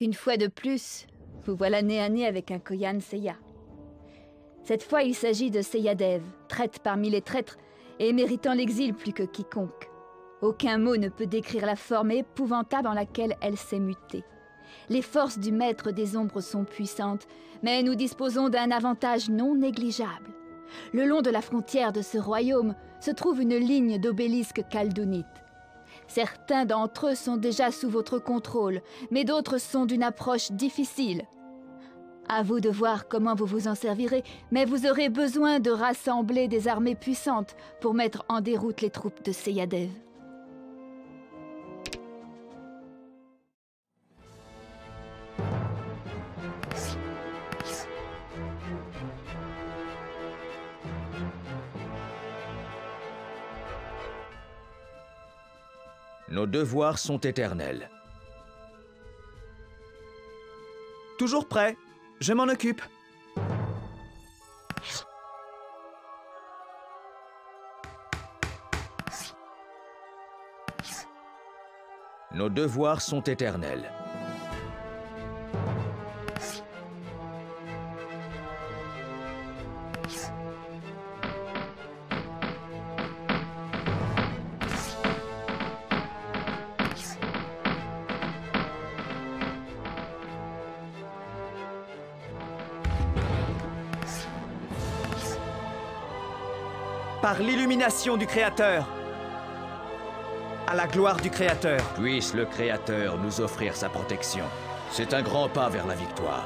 Une fois de plus, vous voilà nez à nez avec un Koyan Seiya. Cette fois, il s'agit de Seiyadev, traître parmi les traîtres et méritant l'exil plus que quiconque. Aucun mot ne peut décrire la forme épouvantable en laquelle elle s'est mutée. Les forces du maître des ombres sont puissantes, mais nous disposons d'un avantage non négligeable. Le long de la frontière de ce royaume se trouve une ligne d'obélisques chaldonites. Certains d'entre eux sont déjà sous votre contrôle, mais d'autres sont d'une approche difficile. À vous de voir comment vous vous en servirez, mais vous aurez besoin de rassembler des armées puissantes pour mettre en déroute les troupes de Seiyadev. Nos devoirs sont éternels. Toujours prêt. Je m'en occupe. Nos devoirs sont éternels. Par l'illumination du Créateur, à la gloire du Créateur. Puisse le Créateur nous offrir sa protection. C'est un grand pas vers la victoire.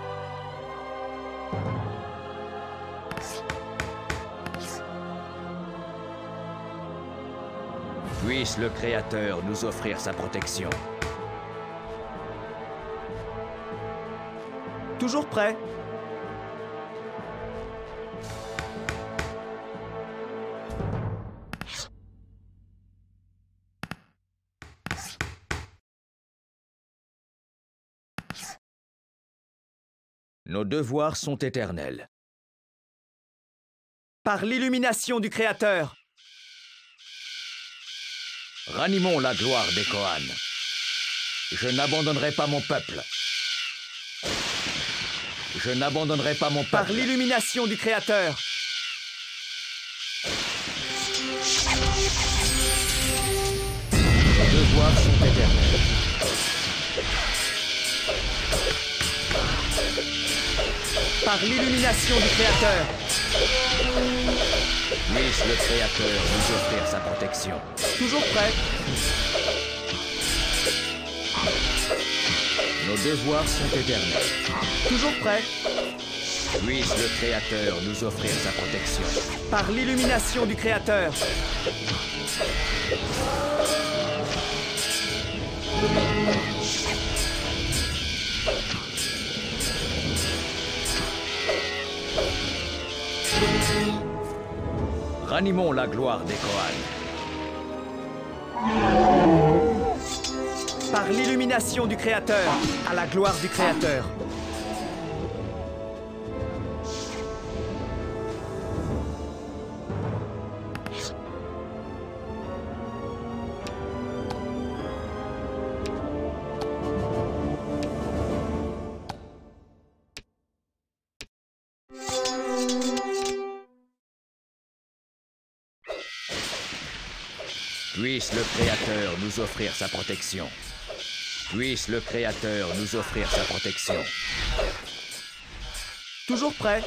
Puisse le Créateur nous offrir sa protection. Toujours prêt. Nos devoirs sont éternels. Par l'illumination du Créateur. Ranimons la gloire des Kohan. Je n'abandonnerai pas mon peuple. Je n'abandonnerai pas mon peuple. Par l'illumination du Créateur. Nos devoirs sont éternels. Par l'illumination du Créateur. Puisse le Créateur nous offrir sa protection. Toujours prêt. Nos devoirs sont éternels. Toujours prêt. Puisse le Créateur nous offrir sa protection. Par l'illumination du Créateur. Ranimons la gloire des Kohan. Par l'illumination du Créateur, à la gloire du Créateur. Puisse le Créateur nous offrir sa protection. Puisse le Créateur nous offrir sa protection. Toujours prêt.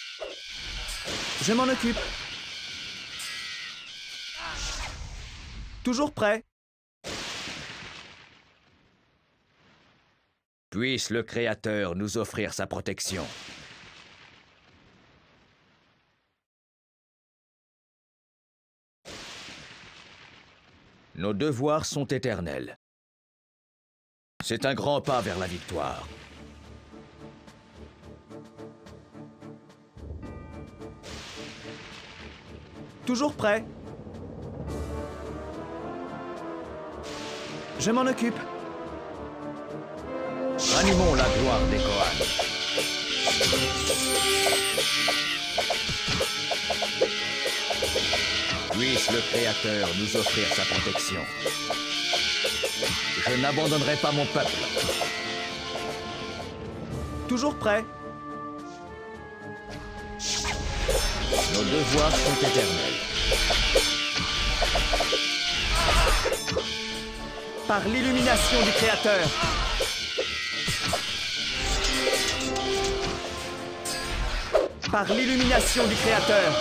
Je m'en occupe. Toujours prêt. Puisse le Créateur nous offrir sa protection. Nos devoirs sont éternels. C'est un grand pas vers la victoire. Toujours prêt. Je m'en occupe. Ranimons la gloire des Kohan. Puisse le Créateur nous offrir sa protection. Je n'abandonnerai pas mon peuple. Toujours prêt. Nos devoirs sont éternels. Par l'illumination du Créateur. Par l'illumination du Créateur.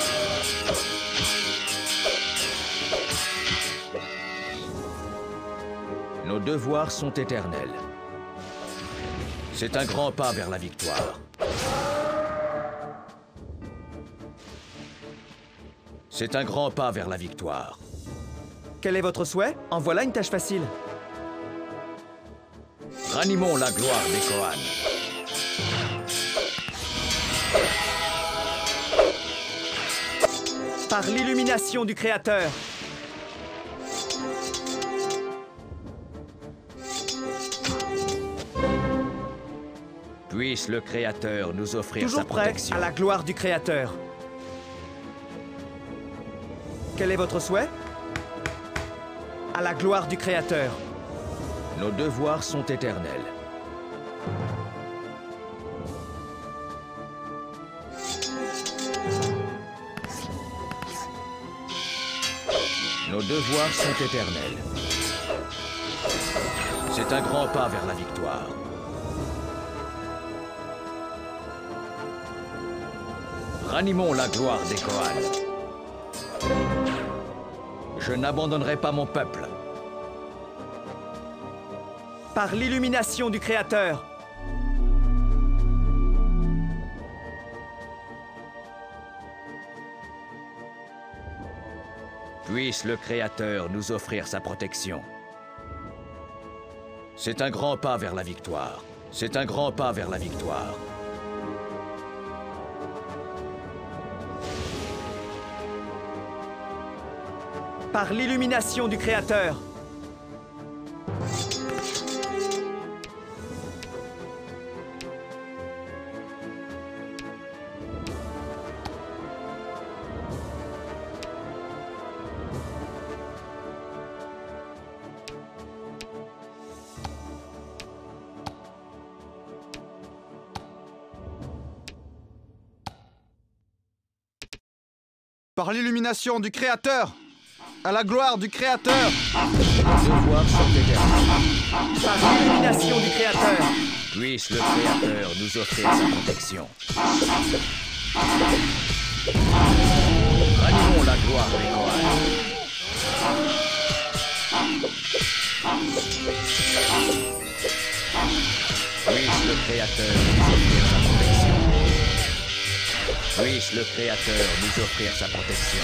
Nos devoirs sont éternels. C'est un grand pas vers la victoire. C'est un grand pas vers la victoire. Quel est votre souhait? En voilà une tâche facile. Ranimons la gloire des Kohan. Par l'illumination du Créateur. Puisse le Créateur nous offrir Toujours sa prêt protection. à la gloire du Créateur. Quel est votre souhait? À la gloire du Créateur. Nos devoirs sont éternels. Nos devoirs sont éternels. C'est un grand pas vers la victoire. Ranimons la gloire des Kohan. Je n'abandonnerai pas mon peuple. Par l'illumination du Créateur. Puisse le Créateur nous offrir sa protection. C'est un grand pas vers la victoire. C'est un grand pas vers la victoire. Par l'illumination du Créateur. Par l'illumination du Créateur. À la gloire du Créateur. Nos devoirs sont éternels. Par l'illumination du Créateur. Puisse le Créateur nous offrir sa protection. Ranimons la gloire des Kohan. Puisse le Créateur nous offrir sa protection. Puisse le Créateur nous offrir sa protection.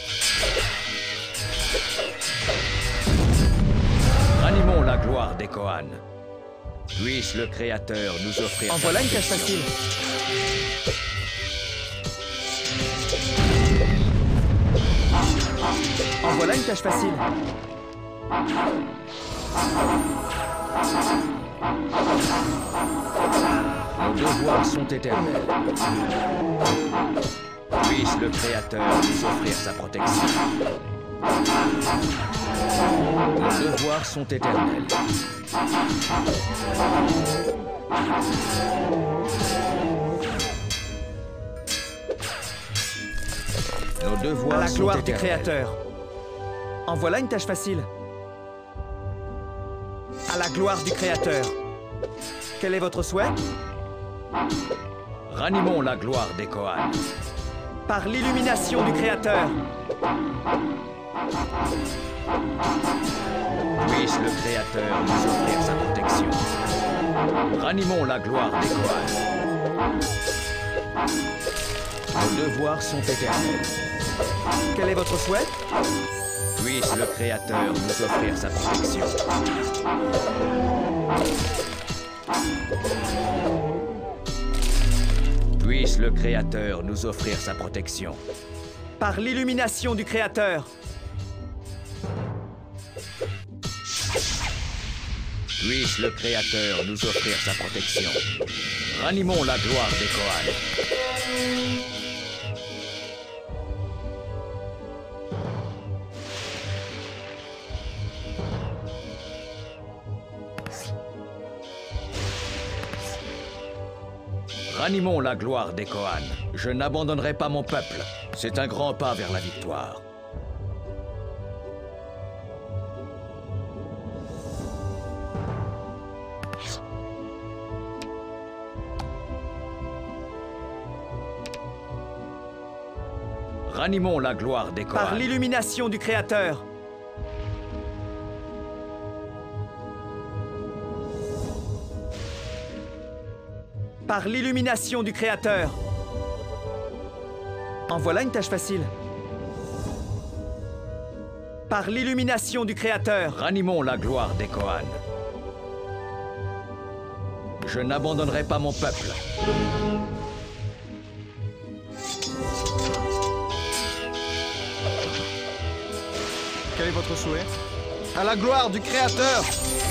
Ranimons la gloire des Kohan. Puisse le Créateur nous offrir En sa voilà une tâche protection. facile. En voilà une tâche facile. Nos devoirs sont éternels. Puisse le Créateur nous offrir sa protection. Nos devoirs sont éternels. Nos À devoirs la sont gloire du éternels. Créateur. En voilà une tâche facile. À la gloire du Créateur. Quel est votre souhait? Ranimons la gloire des Kohan. Par l'illumination du Créateur. Puisse le Créateur nous offrir sa protection. Ranimons la gloire des Kohan. Nos devoirs sont éternels. Quel est votre souhait? Puisse le Créateur nous offrir sa protection. Puisse le Créateur nous offrir sa protection. Par l'illumination du Créateur. Puisse le Créateur nous offrir sa protection. Ranimons la gloire des Kohan. Ranimons la gloire des Kohan. Je n'abandonnerai pas mon peuple. C'est un grand pas vers la victoire. Ranimons la gloire des Kohan. Par l'illumination du Créateur. Par l'illumination du Créateur. En voilà une tâche facile. Par l'illumination du Créateur. Ranimons la gloire des Kohan. Je n'abandonnerai pas mon peuple. Quel est votre souhait? À la gloire du Créateur!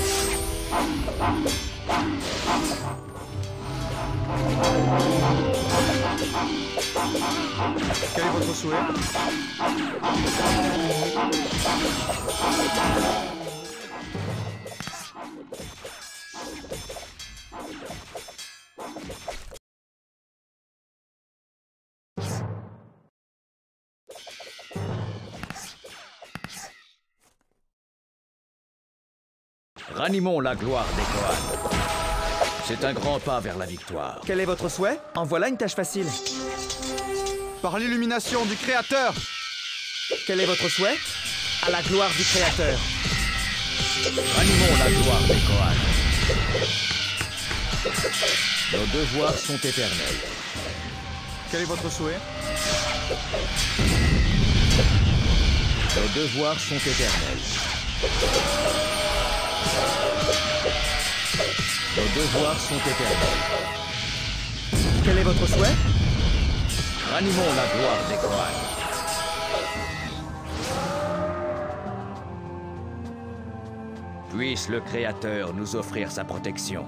Quel est votre souhait? Ranimons la gloire des Kohan. C'est un grand pas vers la victoire. Quel est votre souhait? En voilà une tâche facile. Par l'illumination du Créateur! Quel est votre souhait? À la gloire du Créateur. Ranimons la gloire des Kohan. Nos devoirs sont éternels. Quel est votre souhait? Nos devoirs sont éternels. Nos devoirs sont éternels. Quel est votre souhait? Ranimons la gloire des Kohan. Puisse le Créateur nous offrir sa protection.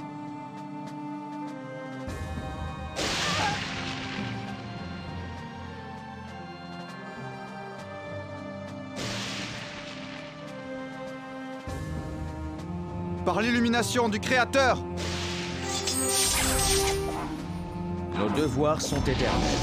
Par l'illumination du Créateur! Nos devoirs sont éternels.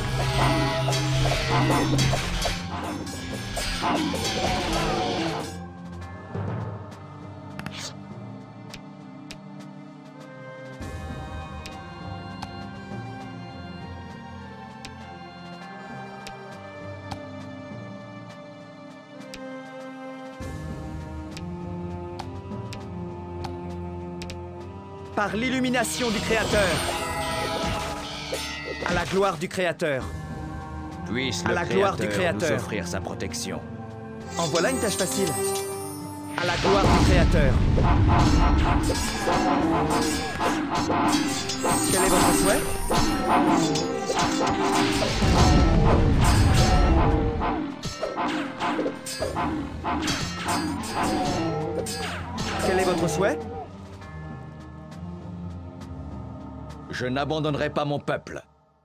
Par l'illumination du Créateur. À la gloire du Créateur. Puisse À le la gloire du Créateur nous Créateur. offrir sa protection. En voilà une tâche facile. À la gloire du Créateur. Quel est votre souhait? Quel est votre souhait? Je n'abandonnerai pas mon peuple.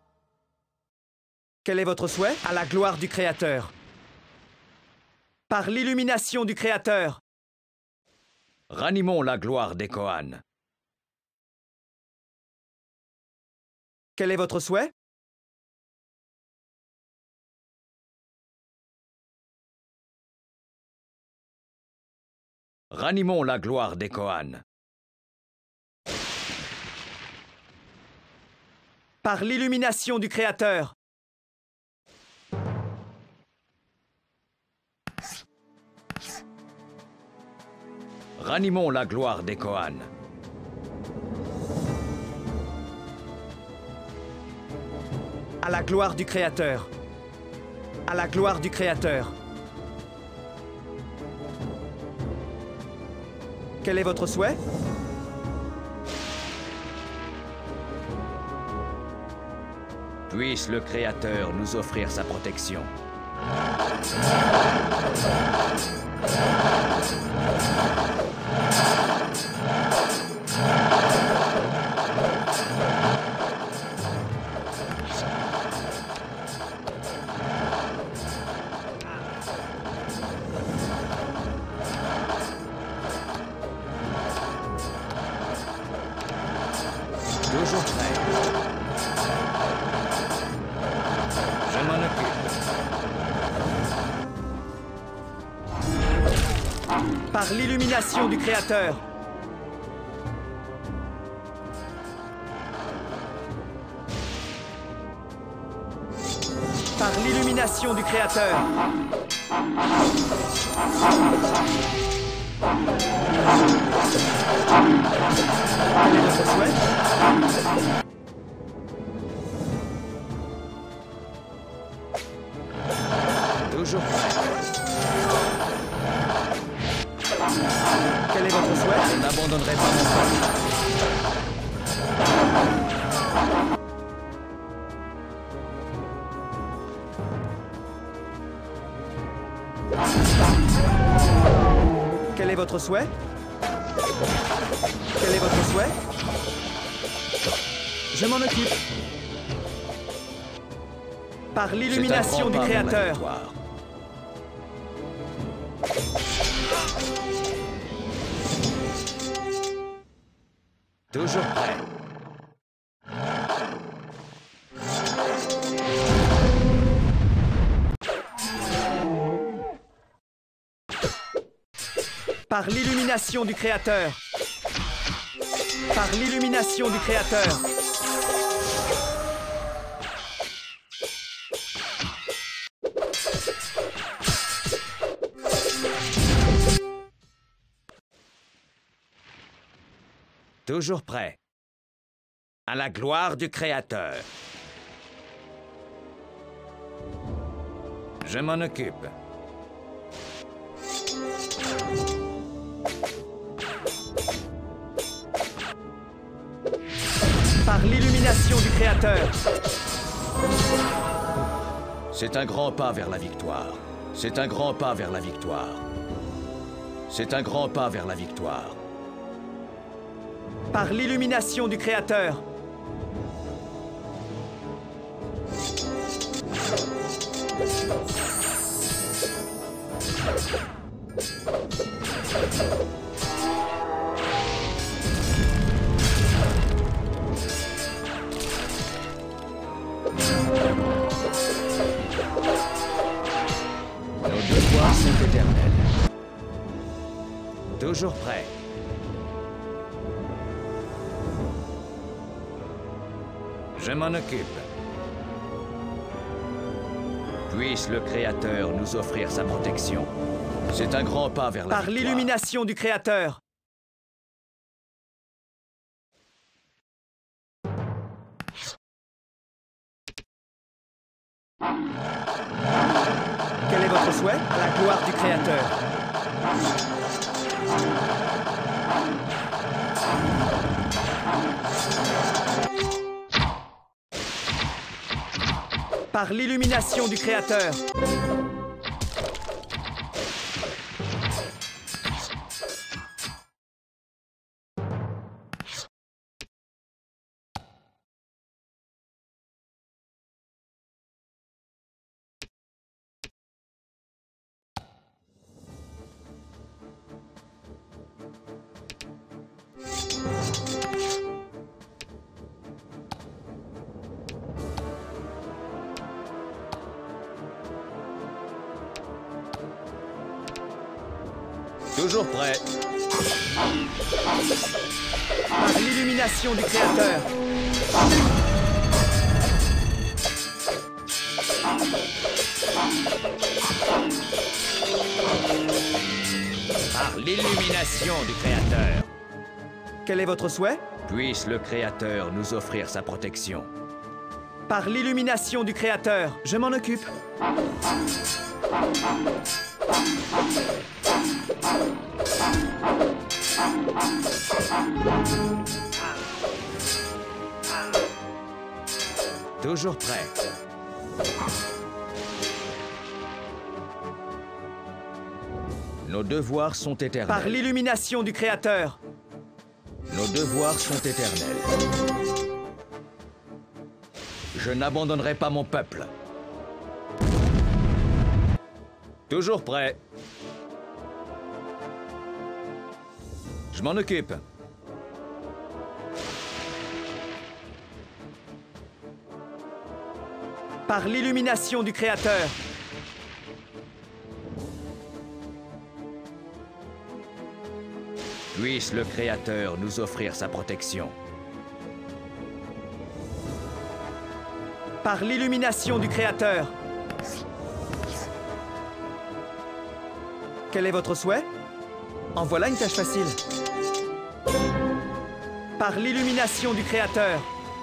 Quel est votre souhait? À la gloire du Créateur. Par l'illumination du Créateur. Ranimons la gloire des Kohan. Quel est votre souhait? Ranimons la gloire des Kohan. Par l'illumination du Créateur. Ranimons la gloire des Kohan. À la gloire du Créateur. À la gloire du Créateur. Quel est votre souhait? Puisse le Créateur nous offrir sa protection. Toujours prêt. Par l'illumination du Créateur. Par l'illumination du Créateur. Quel est votre souhait? Toujours prêt. Quel est votre souhait? Je n'abandonnerai pas mon peuple. Quel est votre souhait? Quel est votre souhait? Je m'en occupe. Par l'illumination du Créateur. Toujours prêt. Par l'illumination du Créateur. Par l'illumination du Créateur. Toujours prêt. À la gloire du Créateur. Je m'en occupe. Par l'illumination du Créateur. C'est un grand pas vers la victoire. C'est un grand pas vers la victoire. C'est un grand pas vers la victoire. Par l'illumination du Créateur. Nos devoirs sont éternels. Toujours prêt. Je m'en occupe. Puisse le Créateur nous offrir sa protection. C'est un grand pas vers la Par victoire. l'illumination du Créateur. Quel est votre souhait? À la gloire du Créateur. Par l'illumination du Créateur. Toujours prêt. Par l'illumination du Créateur. Par l'illumination du Créateur. Quel est votre souhait? Puisse le Créateur nous offrir sa protection. Par l'illumination du Créateur. Je m'en occupe. Toujours prêt. Nos devoirs sont éternels. Par l'illumination du Créateur. Nos devoirs sont éternels. Je n'abandonnerai pas mon peuple. Toujours prêt. Je m'en occupe. Par l'illumination du Créateur. Puisse le Créateur nous offrir sa protection. Par l'illumination du Créateur. Quel est votre souhait? En voilà une tâche facile. Par l'illumination du Créateur.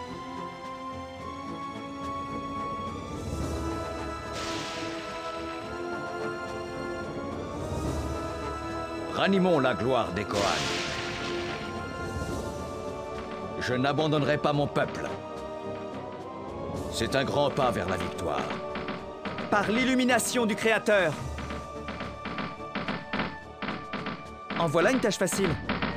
Ranimons la gloire des Koans. Je n'abandonnerai pas mon peuple. C'est un grand pas vers la victoire. Par l'illumination du Créateur. En voilà une tâche facile.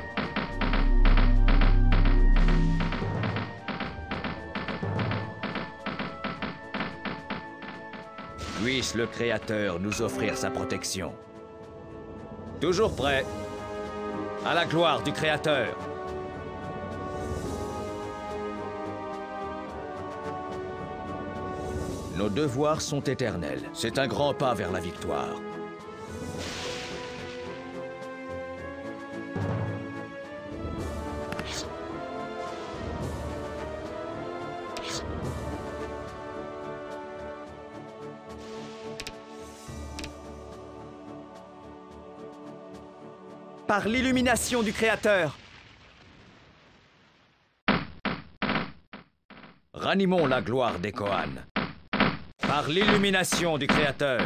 Puisse le Créateur nous offrir sa protection. Toujours prêt. À la gloire du Créateur. Nos devoirs sont éternels. C'est un grand pas vers la victoire. Par l'illumination du Créateur. Ranimons la gloire des Koans. Par l'illumination du Créateur.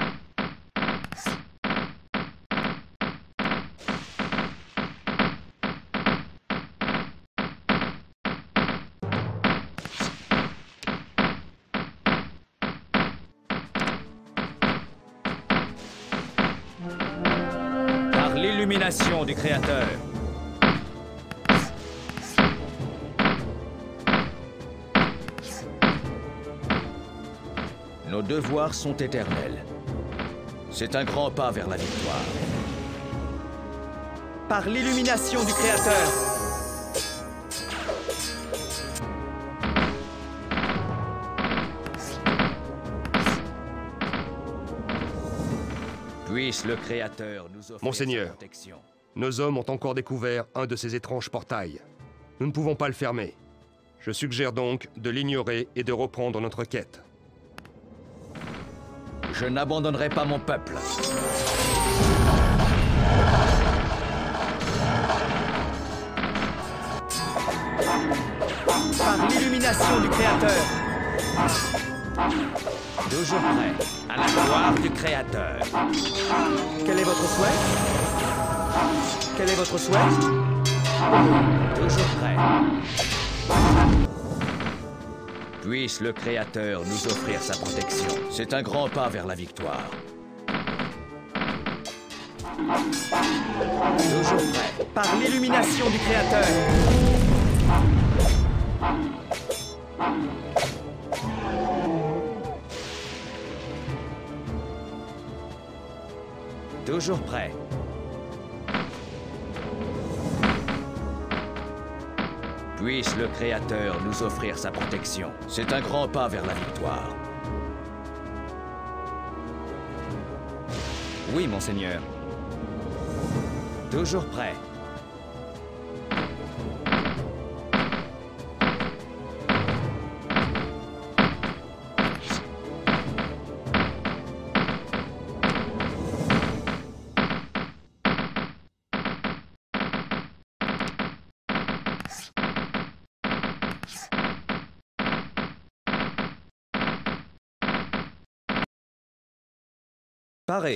Par l'illumination du Créateur. Nos devoirs sont éternels. C'est un grand pas vers la victoire. Par l'illumination du Créateur. Puisse le Créateur nous offrir Monseigneur, sa protection. nos hommes ont encore découvert un de ces étranges portails. Nous ne pouvons pas le fermer. Je suggère donc de l'ignorer et de reprendre notre quête. Je n'abandonnerai pas mon peuple. Par l'illumination du Créateur. Toujours prêt. À la gloire du Créateur. Quel est votre souhait? Quel est votre souhait? Toujours prêt. Puisse le Créateur nous offrir sa protection. C'est un grand pas vers la victoire. Toujours prêt. Par l'illumination du Créateur. Toujours prêt. Puisse le Créateur nous offrir sa protection. C'est un grand pas vers la victoire. Oui, Monseigneur. Toujours prêt. Paré.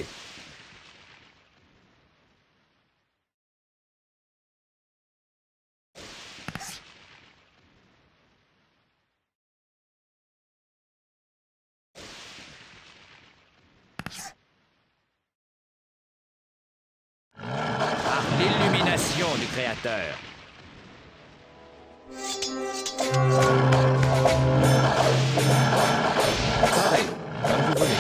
Par l'illumination du Créateur. Paré. Comme vous voulez.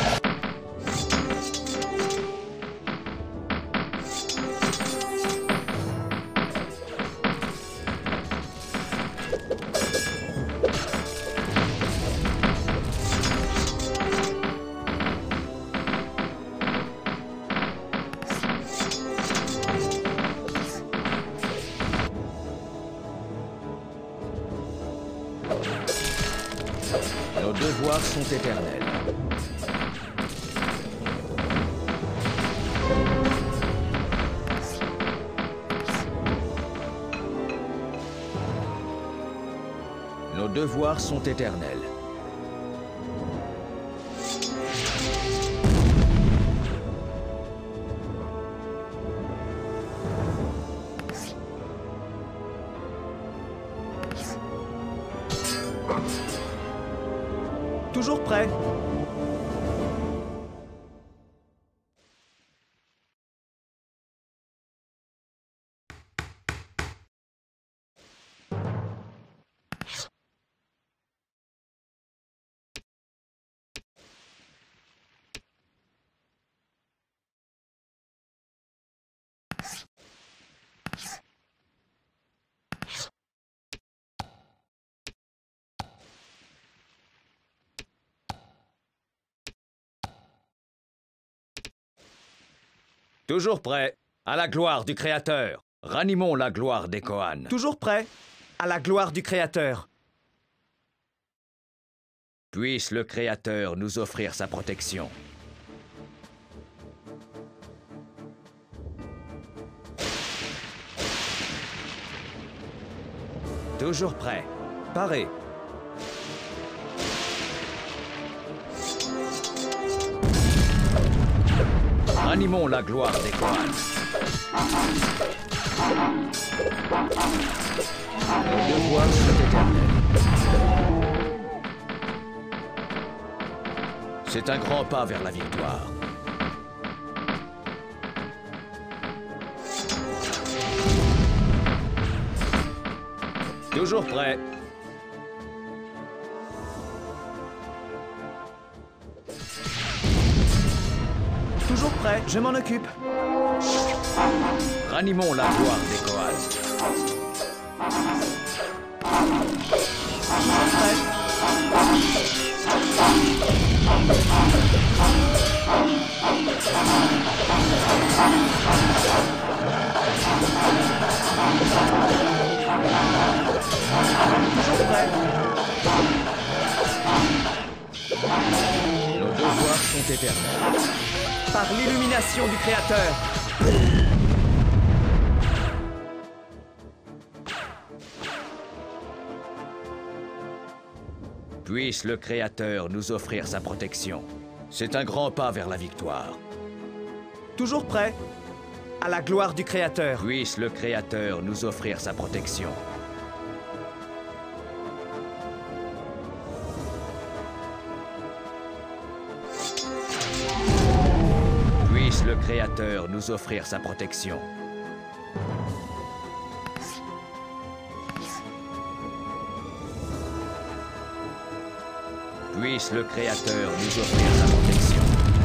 devoirs sont éternels. Nos devoirs sont éternels. Toujours prêt. Toujours prêt. À la gloire du Créateur. Ranimons la gloire des Kohan. Toujours prêt. À la gloire du Créateur. Puisse le Créateur nous offrir sa protection. Toujours prêt. Paré. Ranimons la gloire des Kohan. Nos devoirs sont éternels. C'est un grand pas vers la victoire. Toujours prêt. Toujours prêt, je m'en occupe. Ranimons la gloire des Kohan. Toujours prêt. Toujours prêt. Nos devoirs sont éternels. Par l'illumination du Créateur. Puisse le Créateur nous offrir sa protection. C'est un grand pas vers la victoire. Toujours prêt. À la gloire du Créateur. Puisse le Créateur nous offrir sa protection. Puisse le Créateur nous offrir sa protection. Puisse le Créateur nous offrir sa protection.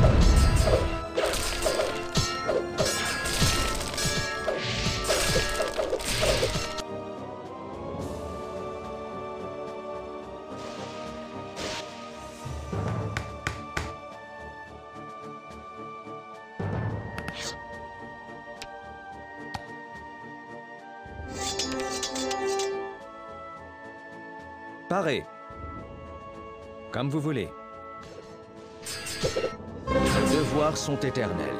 Paré. Comme vous voulez. Nos devoirs sont éternels.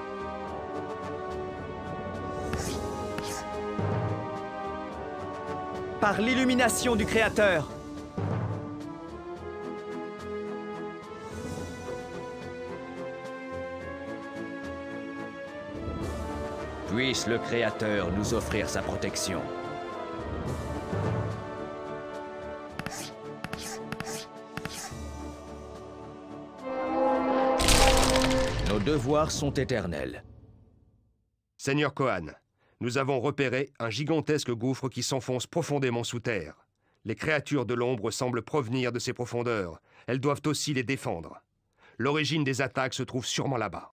Par l'illumination du Créateur. Puisse le Créateur nous offrir sa protection. Nos devoirs sont éternels. Seigneur Kohan, nous avons repéré un gigantesque gouffre qui s'enfonce profondément sous terre. Les créatures de l'ombre semblent provenir de ces profondeurs. Elles doivent aussi les défendre. L'origine des attaques se trouve sûrement là-bas.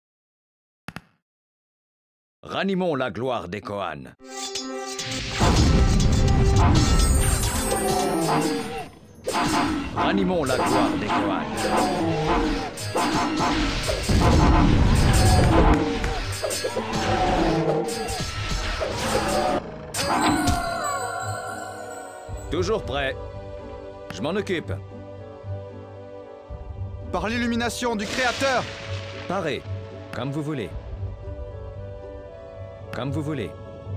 Ranimons la gloire des Kohan. Ranimons la gloire des Kohan. Toujours prêt. Je m'en occupe. Par l'illumination du Créateur! Parez, comme vous voulez. Comme vous voulez.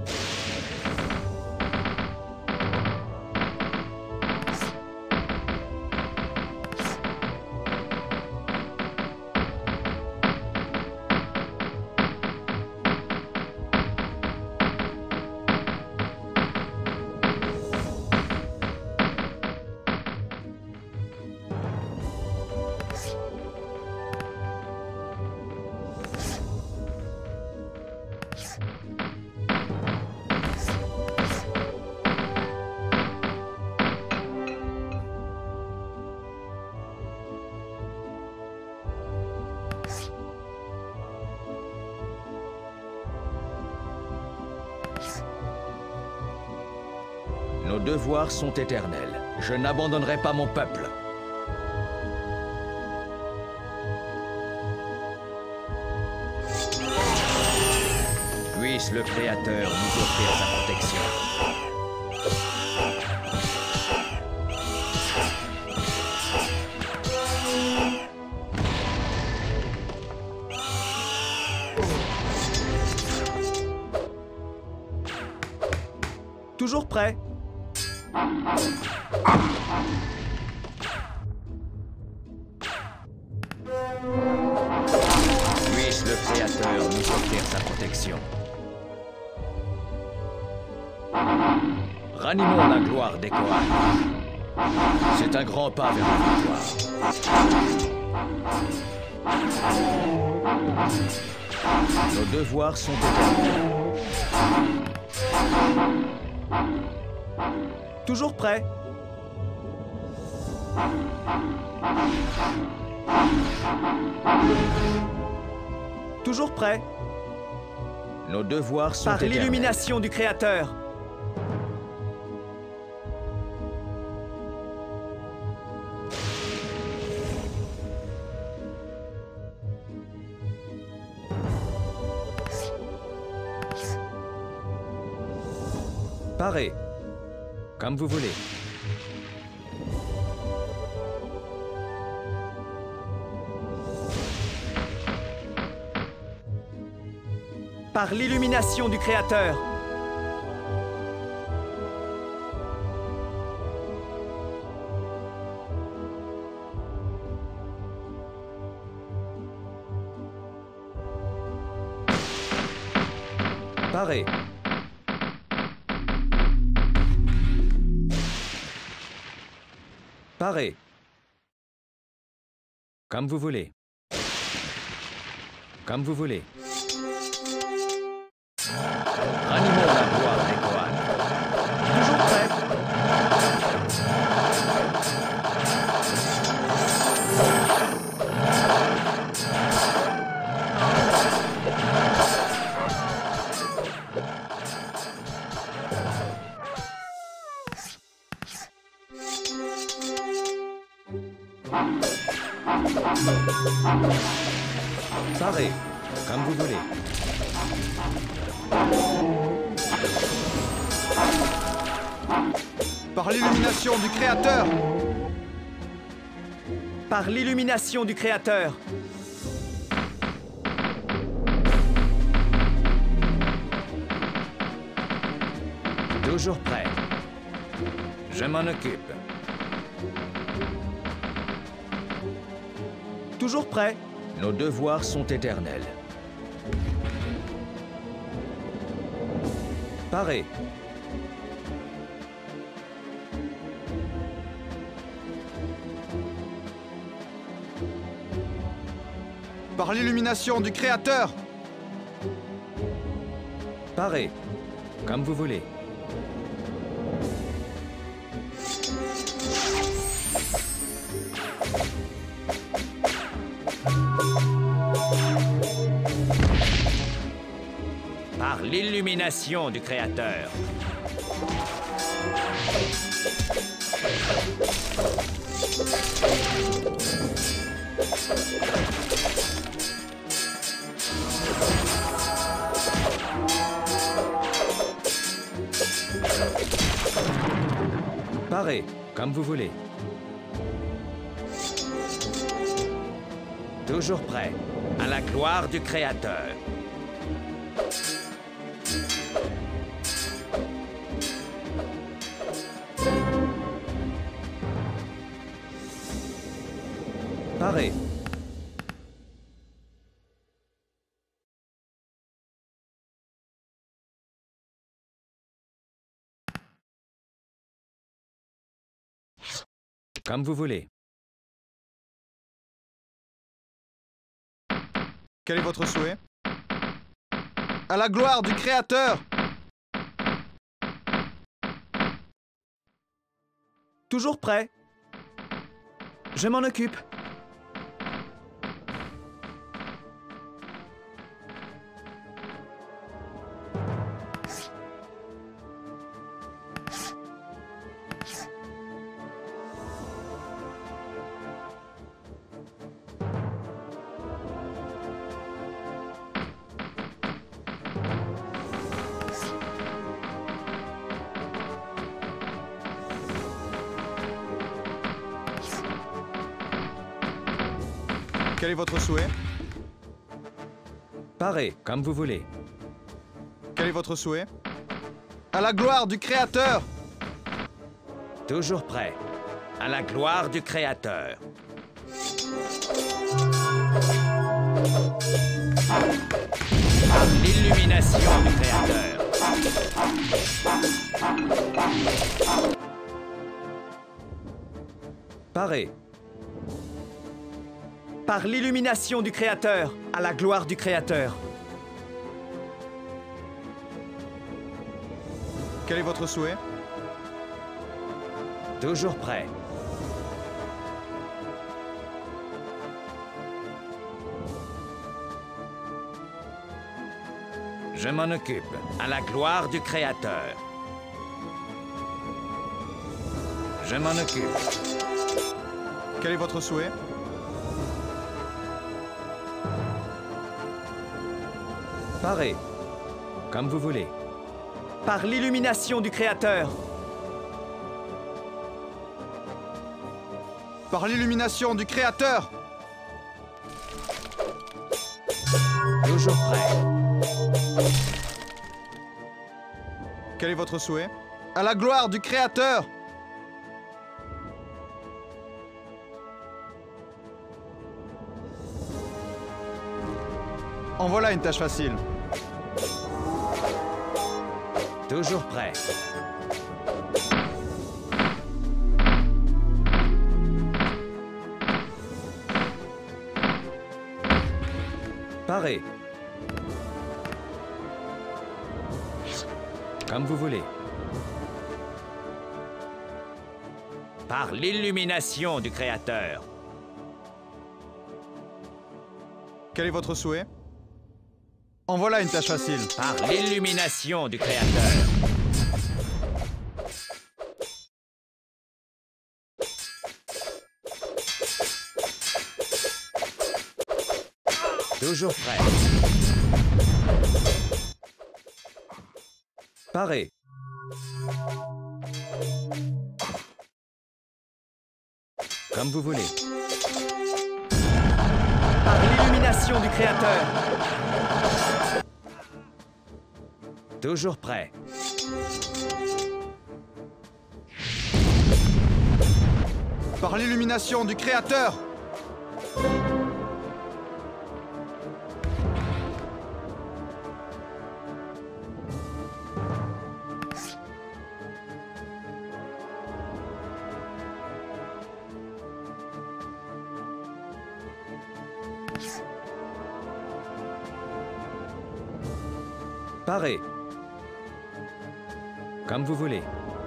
Nos devoirs sont éternels. Je n'abandonnerai pas mon peuple. Puisse le Créateur nous offrir sa protection. Toujours prêt. Puisse le Créateur nous offrir sa protection. Ranimons la gloire des Koans. C'est un grand pas vers la victoire. Nos devoirs sont éternels. Toujours prêt. Toujours prêt. Nos devoirs sont Par éternels. l'illumination du Créateur. Parez, comme vous voulez. Par l'illumination du Créateur. Parez. Parez. Comme vous voulez. Comme vous voulez. Ranimons la gloire des Koans. Toujours prêt. Parez, comme vous voulez. Par l'illumination du Créateur! Par l'illumination du Créateur. Toujours prêt. Je m'en occupe. Toujours prêt. Nos devoirs sont éternels. Parez. Par l'illumination du Créateur! Parez, comme vous voulez. Par l'illumination du Créateur. Parez, comme vous voulez. Toujours prêt. À la gloire du Créateur. Paré. Comme vous voulez. Quel est votre souhait? À la gloire du Créateur! Toujours prêt. Je m'en occupe. Quel est votre souhait? Paré, comme vous voulez. Quel est votre souhait? À la gloire du Créateur! Toujours prêt. À la gloire du Créateur. Par l'illumination du Créateur. Paré. Par l'illumination du Créateur, à la gloire du Créateur. Quel est votre souhait? Toujours prêt. Je m'en occupe. À la gloire du Créateur. Je m'en occupe. Quel est votre souhait? Paré. Comme vous voulez. Par l'illumination du Créateur. Par l'illumination du Créateur! Toujours prêt. Quel est votre souhait? À la gloire du Créateur! En voilà une tâche facile. Toujours prêt. Paré. Comme vous voulez. Par l'illumination du Créateur. Quel est votre souhait? En voilà une tâche facile. Par l'illumination du Créateur. Toujours prêt. Paré. Comme vous voulez. Par l'illumination du Créateur. Toujours prêt. Par l'illumination du Créateur! Paré. Comme vous voulez.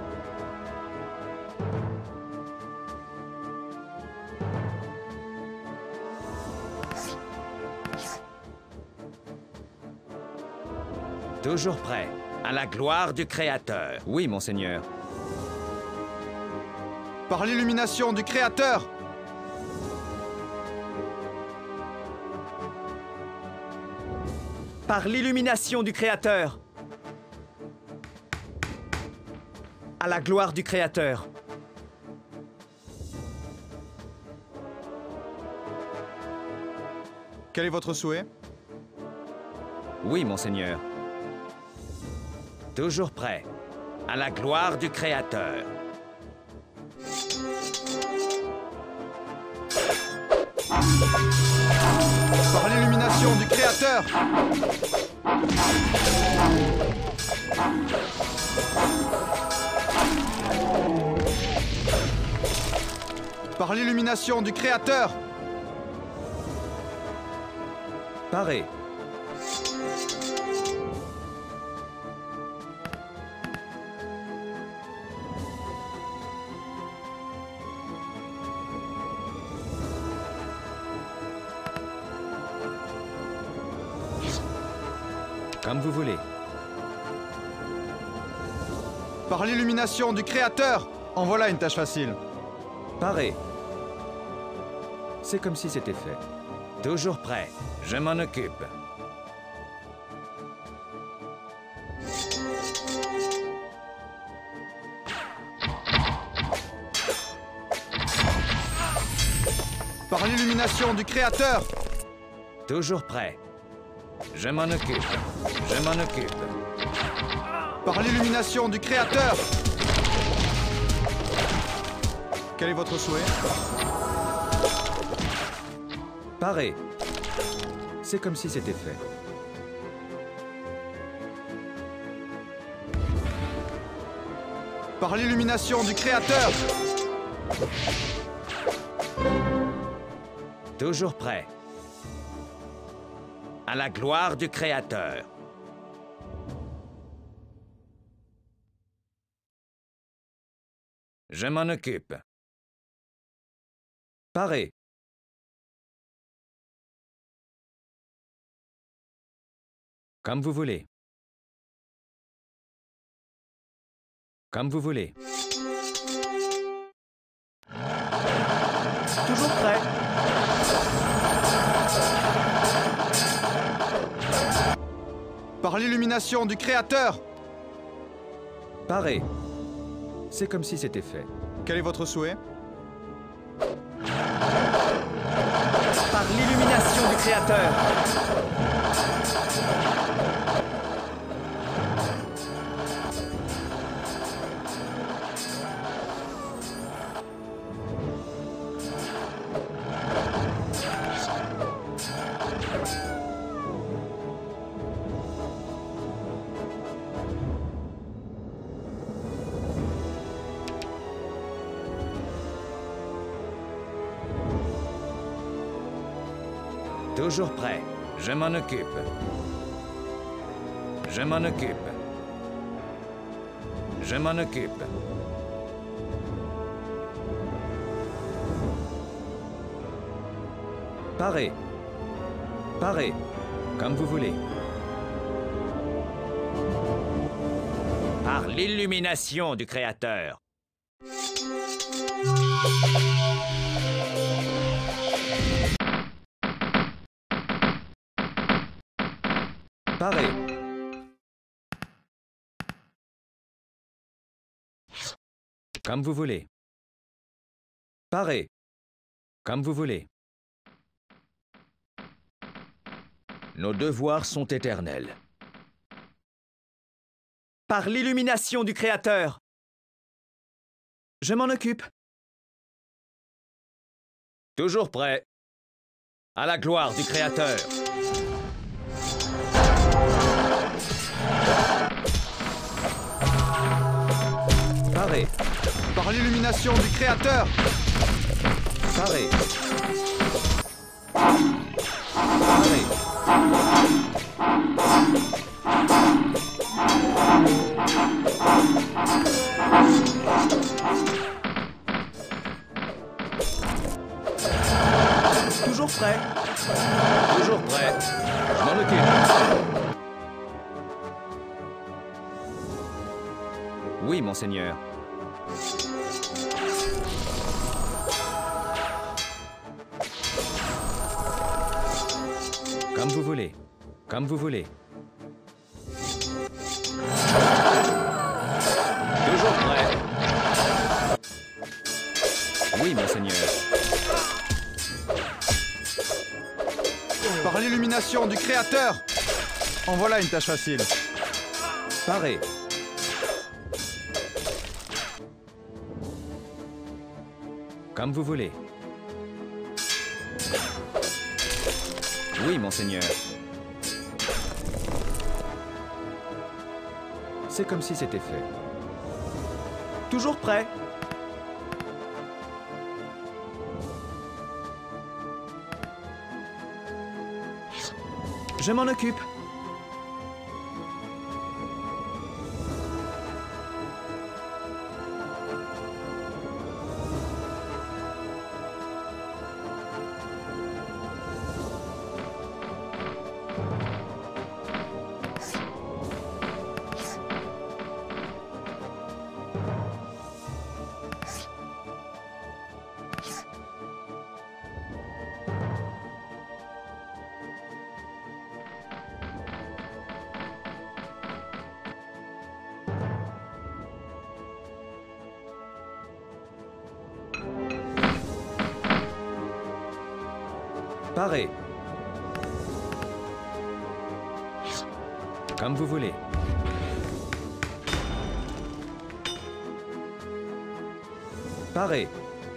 Toujours prêt. À la gloire du Créateur. Oui, monseigneur. Par l'illumination du Créateur! Par l'illumination du Créateur. À la gloire du Créateur. Quel est votre souhait? Oui, monseigneur. Toujours prêt. À la gloire du Créateur. Par l'illumination du Créateur! Par l'illumination du Créateur! Paré. Comme vous voulez. Par l'illumination du Créateur! En voilà une tâche facile. Paré. C'est comme si c'était fait. Toujours prêt. Je m'en occupe. Par l'illumination du Créateur! Toujours prêt. Je m'en occupe. Je m'en occupe. Par l'illumination du Créateur! Quel est votre souhait? Paré. C'est comme si c'était fait. Par l'illumination du Créateur! Toujours prêt. À la gloire du Créateur. Je m'en occupe. Paré. Comme vous voulez. Comme vous voulez. Toujours prêt. Par l'illumination du Créateur! Paré. C'est comme si c'était fait. Quel est votre souhait? Par l'illumination du Créateur. Toujours prêt. Je m'en occupe. Je m'en occupe. Je m'en occupe. Paré. Paré. Comme vous voulez. Par l'illumination du Créateur. Paré. Comme vous voulez. Paré. Comme vous voulez. Nos devoirs sont éternels. Par l'illumination du Créateur. Je m'en occupe. Toujours prêt. À la gloire du Créateur. Paré. Par l'illumination du Créateur! Paré. Paré. Toujours prêt. Toujours prêt. Je m'en occupe. Oui, monseigneur. Comme vous voulez. Comme vous voulez. Toujours prêt. Oui, monseigneur. Par Par l'illumination du Créateur. En voilà une tâche facile. Paré. Comme vous voulez. Oui, monseigneur. C'est comme si c'était fait. Toujours prêt. Je m'en occupe. Paré. Comme vous voulez. Paré.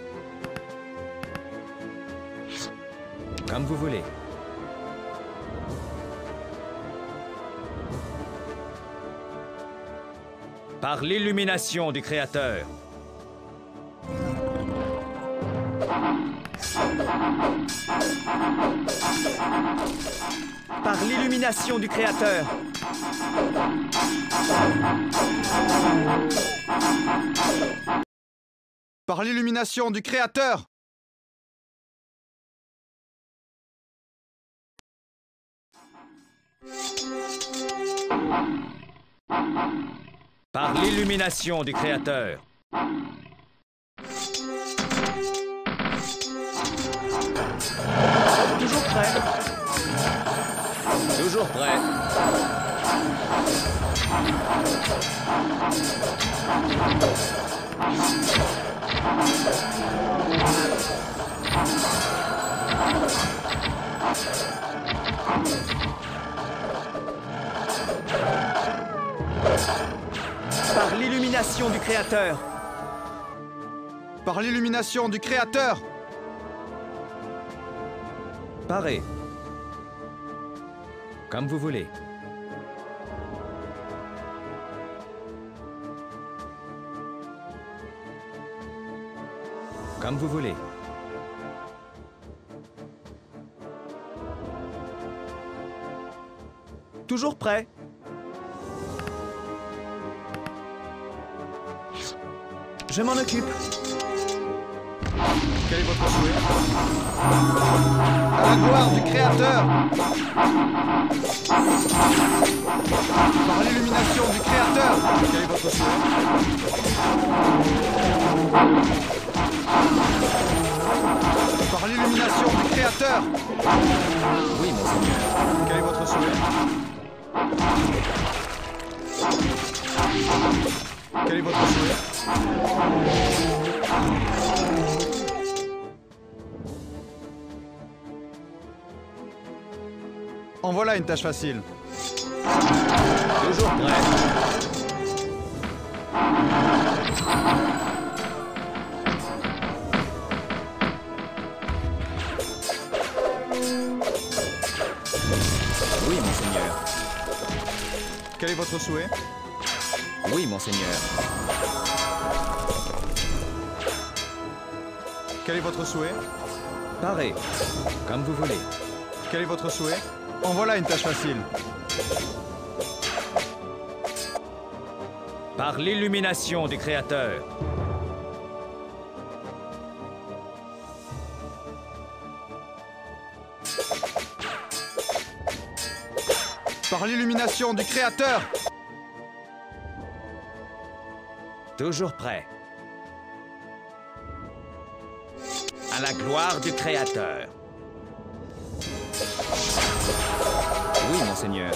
Comme vous voulez. Par l'illumination du Créateur. Par l'illumination du Créateur. Par l'illumination du Créateur. Par l'illumination du Créateur. Toujours prêt. Toujours prêt. Par l'illumination du Créateur. Par l'illumination du Créateur. Paré. Comme vous voulez. Comme vous voulez. Toujours prêt. Je m'en occupe. Quel est votre souhait? À la gloire du Créateur. Par l'illumination du Créateur. Quel est votre souhait? Par l'illumination du Créateur. Oui, monseigneur. Quel est votre souhait? Quel est votre souhait? En voilà une tâche facile. Toujours prêt. Oui, monseigneur. Quel est votre souhait? Oui, monseigneur. Quel est votre souhait? Paré. Comme vous voulez. Quel est votre souhait? En voilà une tâche facile. Par l'illumination du Créateur. Par l'illumination du Créateur. Toujours prêt. À la gloire du Créateur. Oui, monseigneur. monseigneur.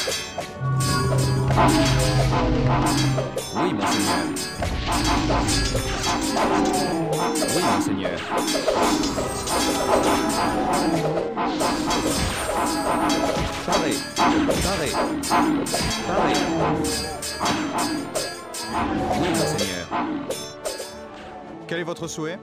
Oui, monseigneur. Oui, monseigneur. Parez, parez, parez. Oui, monseigneur. Quel est votre souhait?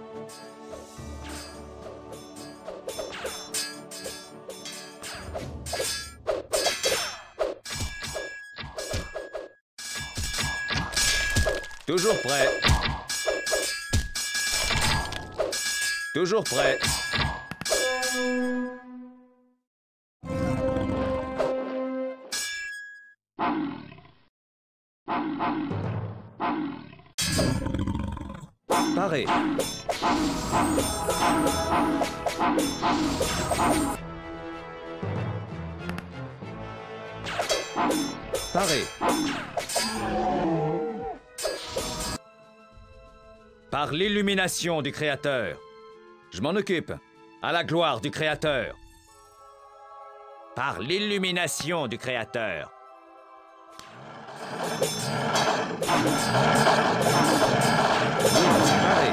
Toujours prêt. Toujours prêt. Parez. Parez. Par l'illumination du Créateur. Je m'en occupe. À la gloire du Créateur. Par l'illumination du Créateur. Parez.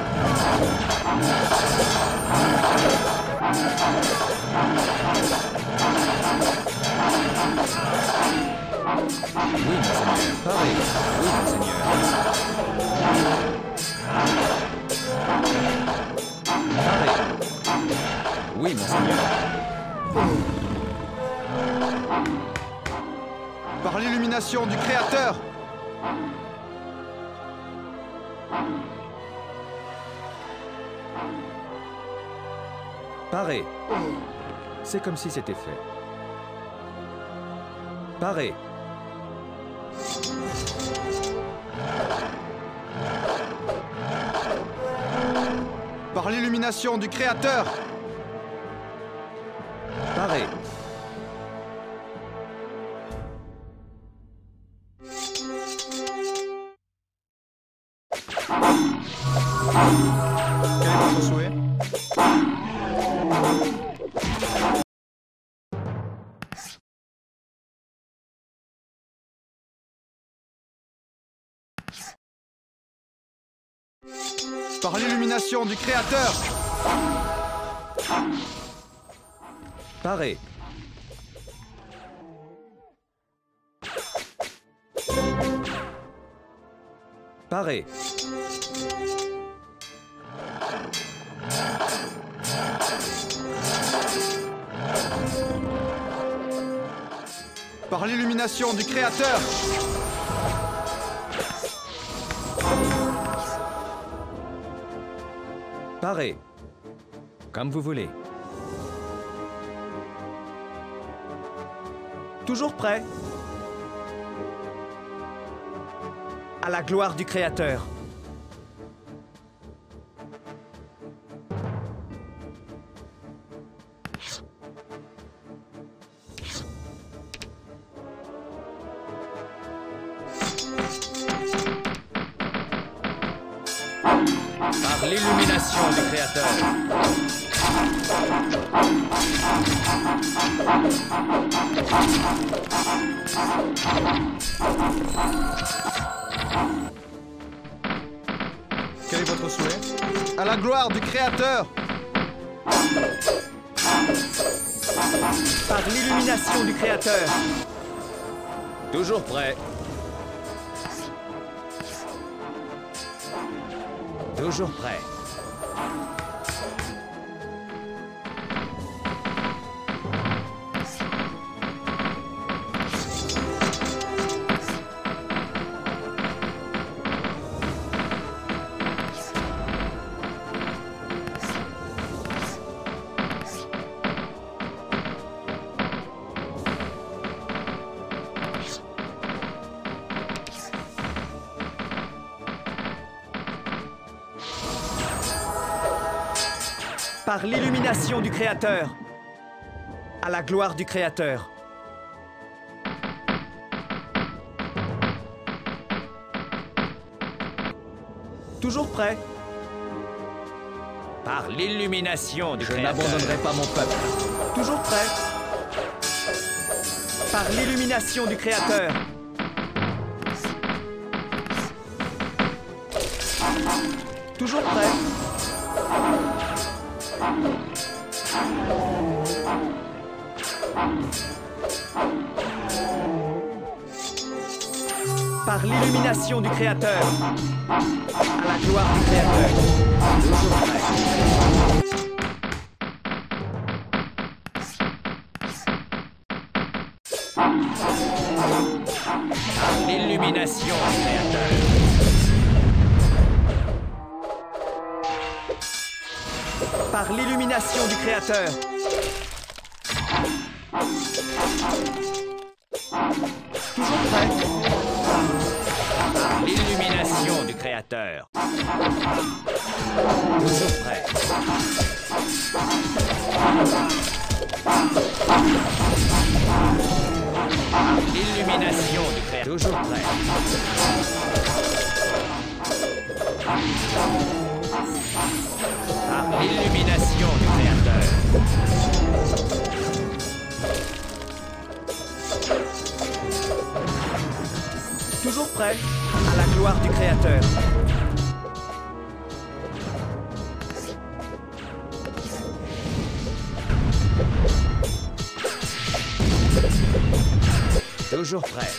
Oui, monseigneur. Parez. Oui, monseigneur. Parez. Oui, monseigneur. Par l'illumination du Créateur. Parez. C'est comme si c'était fait. Parez. Par l'illumination du Créateur. Parez. Quel est votre souhait? Par l'illumination du Créateur. Parez. Parez. Par l'illumination du Créateur. Parez. Comme vous voulez. Toujours prêt. À la gloire du Créateur. Par l'illumination du Créateur. Quel est votre souhait? À la gloire du Créateur. Par l'illumination du Créateur. Toujours prêt. Toujours prêt. Par l'illumination du Créateur. À la gloire du Créateur. Toujours prêt. Par l'illumination du Je Créateur. n'abandonnerai pas mon peuple. Toujours prêt. Par l'illumination du Créateur. Toujours prêt. Par l'illumination du Créateur. À la gloire du Créateur. Toujours prêt. Par l'illumination du Créateur. Par l'illumination du Créateur. Toujours prêt. Par l'illumination du Créateur. Toujours prêt. Par l'illumination du Créateur. Toujours prêt. Par l'illumination du Créateur. Toujours prêt. À la gloire du Créateur. Toujours prêt.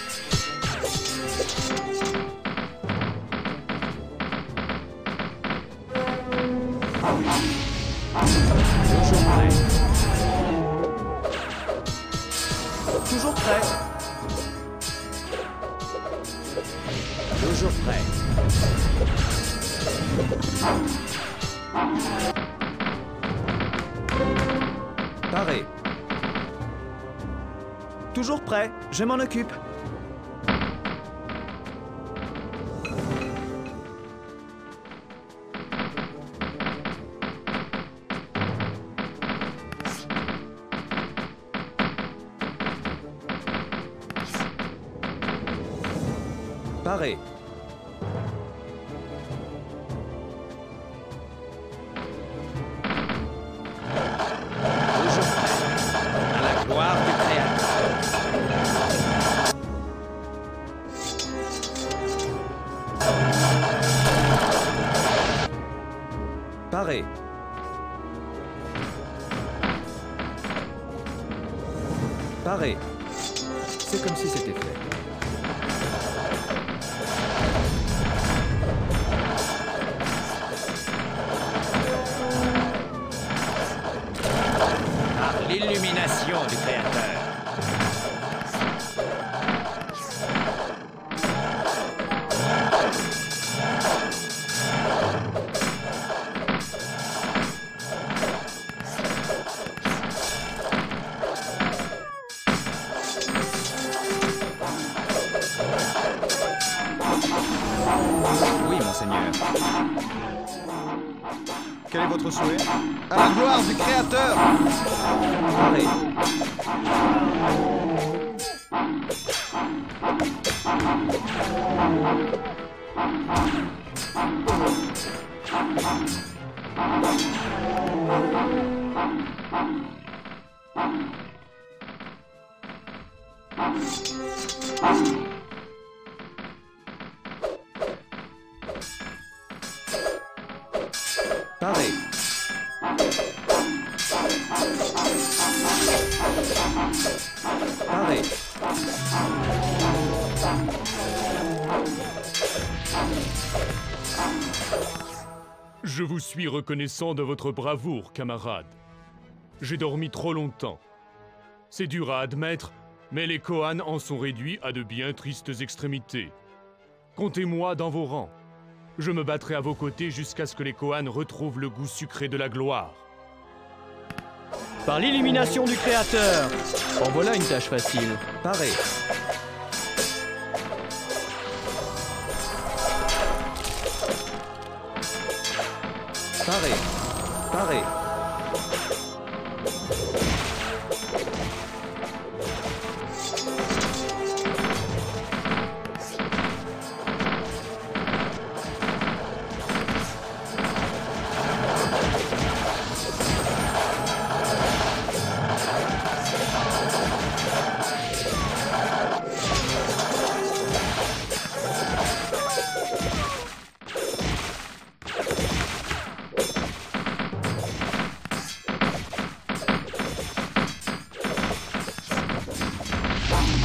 Toujours prêt. Toujours prêt. Toujours prêt. Paré. Toujours prêt. Je m'en occupe. Paré. Toujours prêt. À la gloire du Créateur. Paré. Paré. C'est comme si c'était fait. Par l'illumination du Créateur. Oui, monseigneur. Quel est votre souhait? À la gloire du Créateur! Paré. Paré. Paré. Je vous suis reconnaissant de votre bravoure, camarade. J'ai dormi trop longtemps. C'est dur à admettre, mais les Kohan en sont réduits à de bien tristes extrémités. Comptez-moi dans vos rangs. Je me battrai à vos côtés jusqu'à ce que les Kohan retrouvent le goût sucré de la gloire. Par l'illumination du Créateur. En voilà une tâche facile. Paré. Paré. Paré.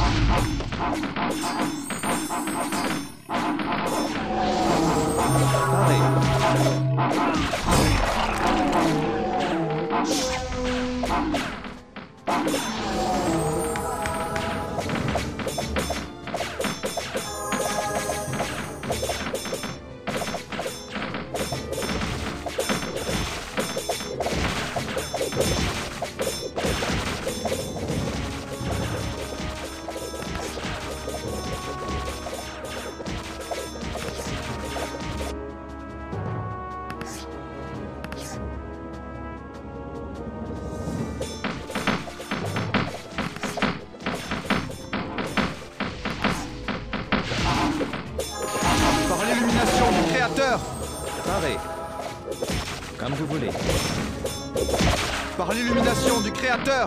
Paré. Comme vous voulez. Par l'illumination du Créateur.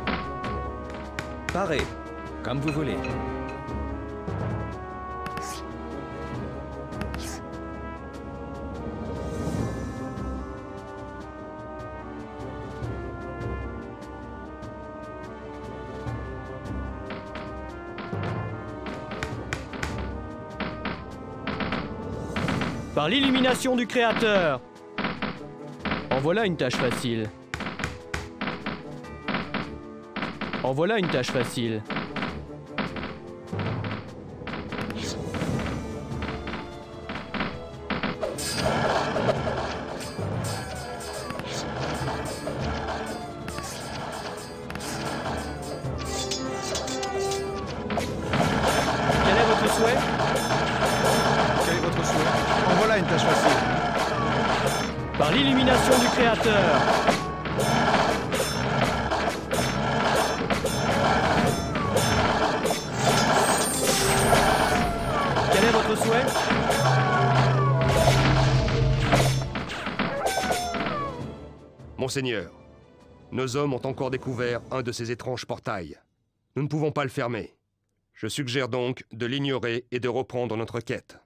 Paré. Comme vous voulez. Par l'illumination du Créateur. En voilà une tâche facile. En voilà une tâche facile. Quel est votre souhait? Quel est votre souhait? En voilà une tâche facile. Par l'illumination du Créateur. Quel est votre souhait? Monseigneur, nos hommes ont encore découvert un de ces étranges portails. Nous ne pouvons pas le fermer. Je suggère donc de l'ignorer et de reprendre notre quête.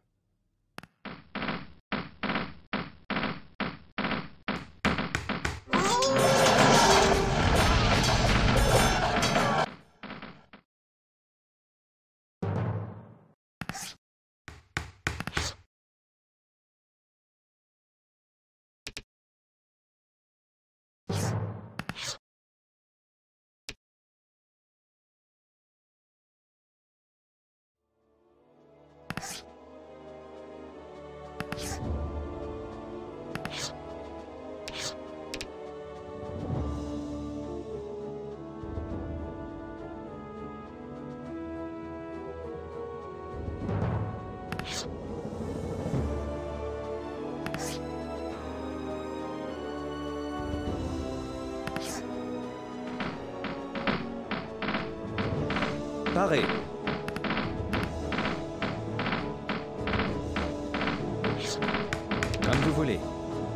Paré. Comme vous voulez.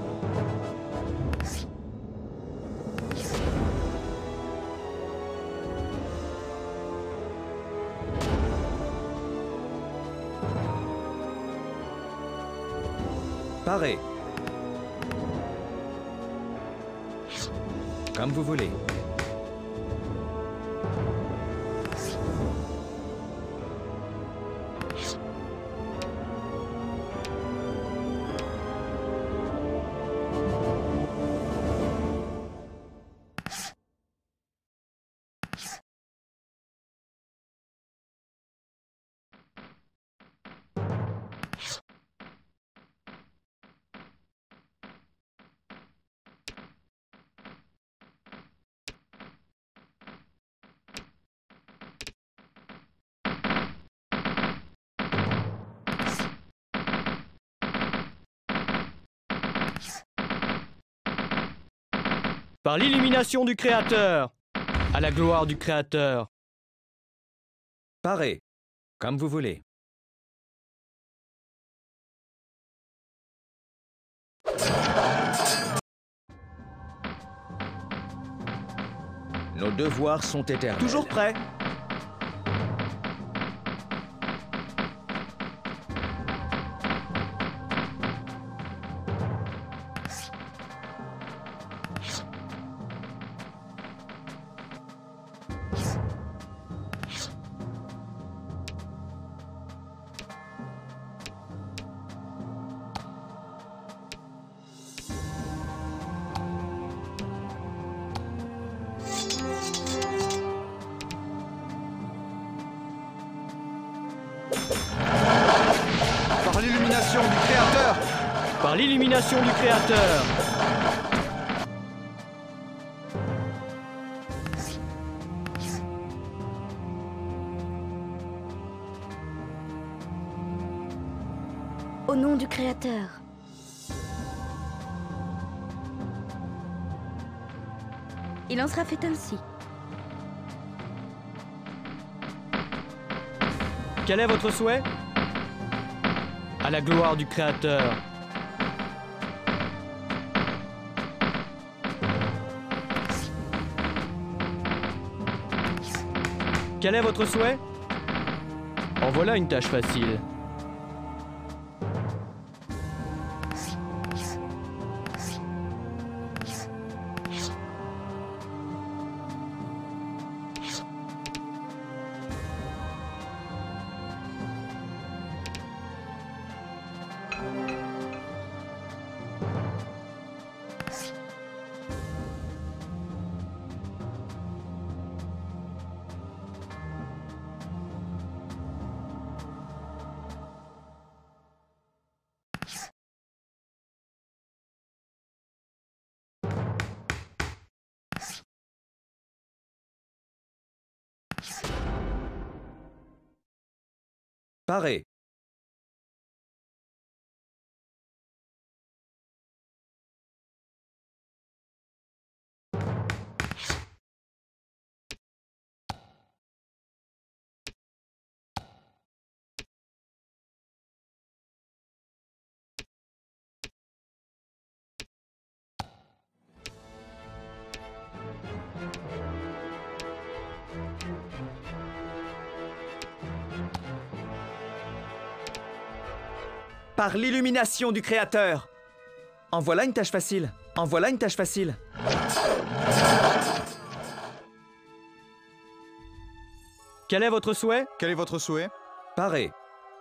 Paré. Comme vous voulez. Par l'illumination du Créateur. À la gloire du Créateur. Paré. Comme vous voulez. Nos devoirs sont éternels. Toujours prêt. Par l'illumination du Créateur. Au nom du Créateur. Il en sera fait ainsi. Quel est votre souhait? À la gloire du Créateur. Quel est votre souhait? En voilà une tâche facile. Paré. Par l'illumination du Créateur. En voilà une tâche facile. En voilà une tâche facile. Quel est votre souhait? Quel est votre souhait? Paré.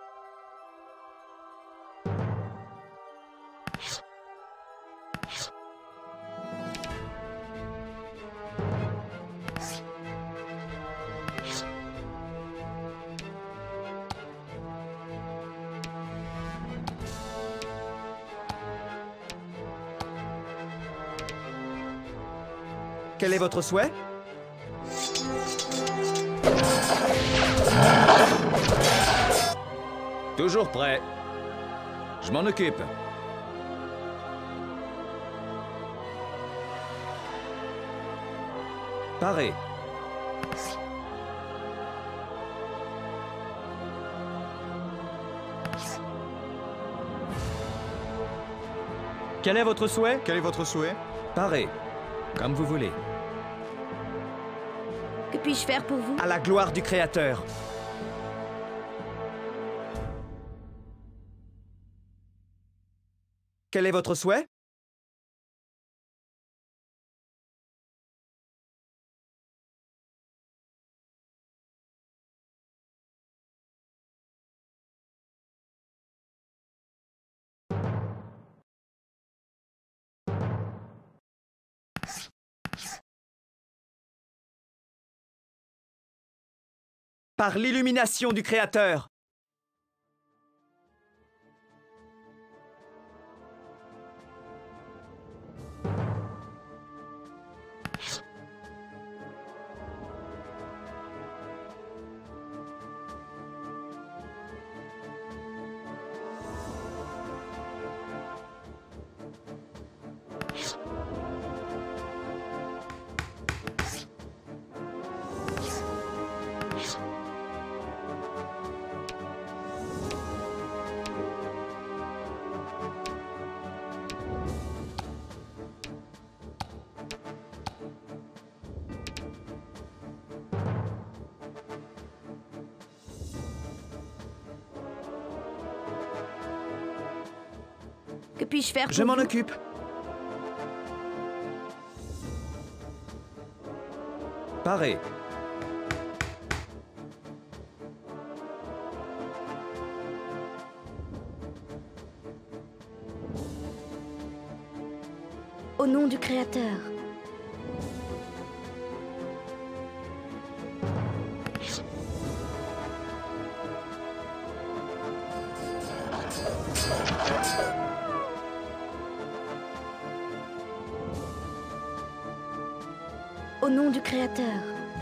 Quel est votre souhait? Toujours prêt. Je m'en occupe. Paré. Quel est votre souhait? Quel est votre souhait? Paré. Comme vous voulez. Que puis-je faire pour vous? À la gloire du Créateur. Quel est votre souhait? Par l'illumination du Créateur. Que puis-je faire pour Je m'en vous? occupe. Paré. Au nom du Créateur. Au nom du Créateur.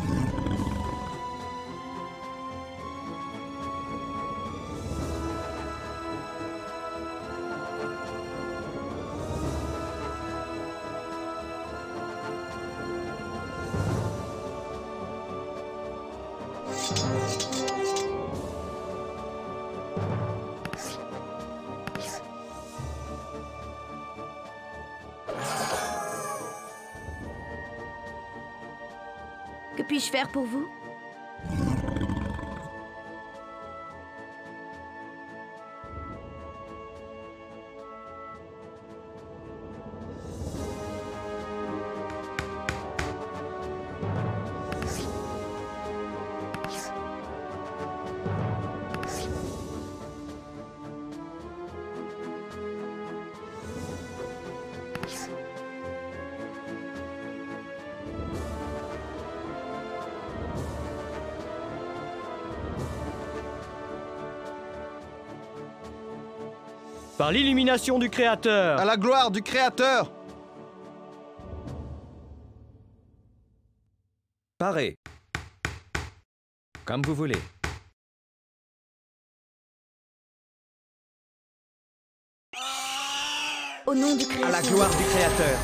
Que puis-je faire pour vous? Par l'illumination du Créateur. À la gloire du Créateur. Parez. Comme vous voulez. Au nom du Créateur. À la gloire du Créateur.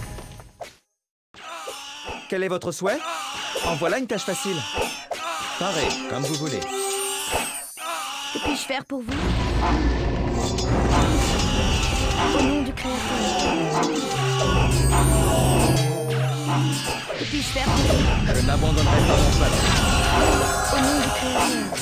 Quel est votre souhait? En voilà une tâche facile. Parez, comme vous voulez. Que puis-je faire pour vous? Au nom du Créateur. Que puis-je faire pour vous? Je n'abandonnerai pas mon peuple. Au nom du Créateur.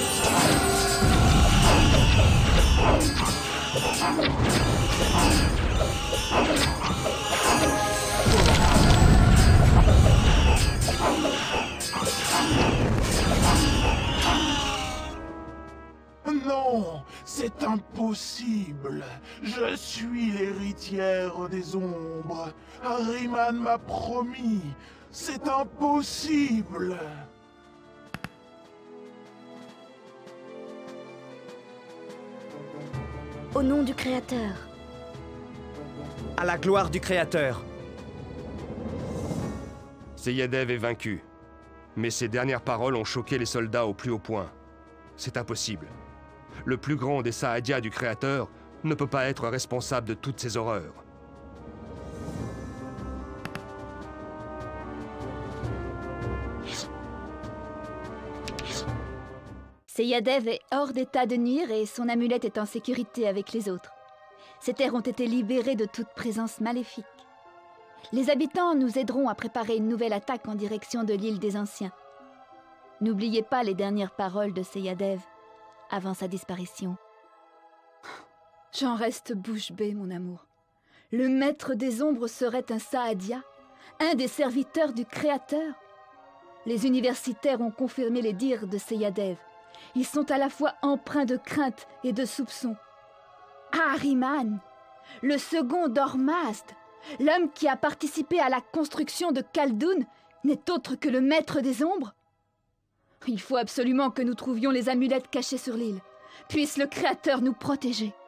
Non, c'est impossible. Je suis l'héritière des ombres. Ahriman m'a promis. C'est impossible. Au nom du Créateur. À la gloire du Créateur. Seyadev est vaincu. Mais ses dernières paroles ont choqué les soldats au plus haut point. C'est impossible. Le plus grand des Saadia du Créateur ne peut pas être responsable de toutes ces horreurs. Seyadev est hors d'état de nuire et son amulette est en sécurité avec les autres. Ces terres ont été libérées de toute présence maléfique. Les habitants nous aideront à préparer une nouvelle attaque en direction de l'île des Anciens. N'oubliez pas les dernières paroles de Seyadev avant sa disparition. J'en reste bouche bée, mon amour. Le maître des ombres serait un Saadia, un des serviteurs du Créateur. Les universitaires ont confirmé les dires de Seyadev. Ils sont à la fois empreints de crainte et de soupçon. Ahriman, le second d'Ormazd, l'homme qui a participé à la construction de Khaldun, n'est autre que le maître des ombres. Il faut absolument que nous trouvions les amulettes cachées sur l'île. Puisse le Créateur nous protéger.